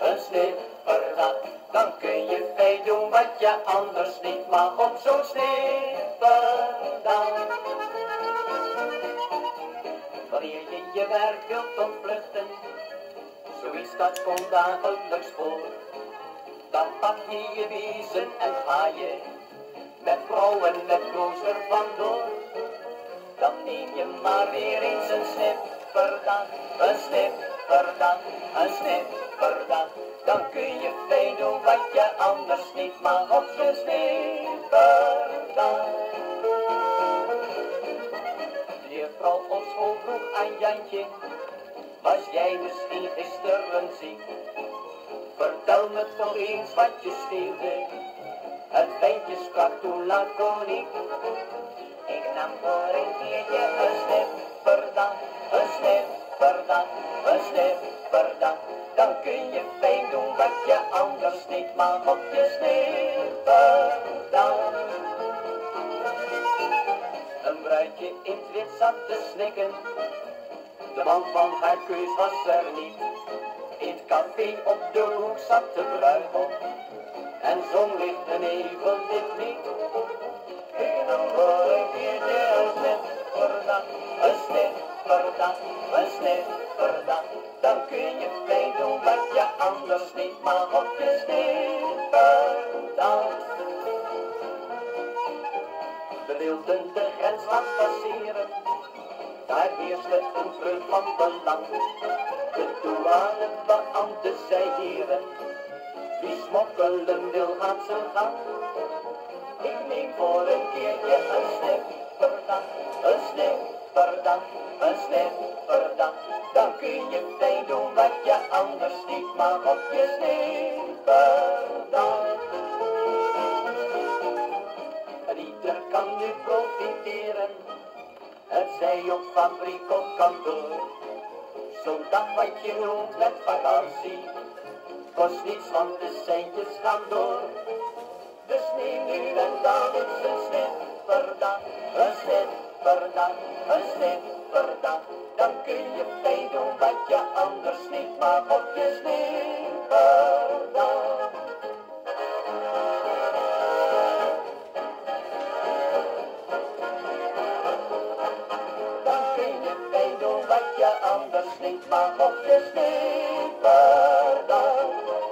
een snipperdag. Dan kun je fijn doen wat je anders niet mag op zo'n snipperdag. Wanneer je je werk wilt ontvluchten, zoiets dat komt dagelijks voor. Dan pak je je biezen en ga je met vrouwen met klooster vandoor. Dan neem je maar weer eens een snipperdag, een snipperdag, een snipperdag. Dan kun je fijn doen wat je anders niet mag op je snipperdag. De juffrouw op school vroeg aan Jantje, was jij misschien gisteren ziek? Vertel me toch eens wat je schreeuwde, het ventje sprak toen laconiek. Ik nam voor een keertje een snipperdag, een snipperdag, een snipperdag. Dan kun je fijn doen wat je anders niet mag op je snipperdag. Een bruidje in het wit zat te snikken, de man van haar keus was er niet. In het café op de hoek zat de bruidegom en zong licht een even dit lied. Ik nam voor een keertje een snipperdag, een snipperdag, een snipperdag. Dan kun je fijn doen wat je anders niet mag op je snipperdag. We wilden de grens laten passeren, daar heerste een vreugd van belang. De douanebeambte zei heren, wie smokkelen wil gaat zijn gang. Ik neem voor een keertje een snipperdag, een snipperdag, een snipperdag. Dan kun je fijn doen wat je anders niet mag op je snipperdag. En ieder kan nu profiteren, het zij op fabriek of kantoor. Zo'n dag wat je noemt met vakantie, kost niets want de centjes gaan door. Dus neem nu en dan eens een snipperdag, een snipperdag, een snipperdag. Dan kun je fijn doen wat je anders niet mag op je snipperdag. Dan kun je fijn doen wat je anders niet mag op je snipperdag.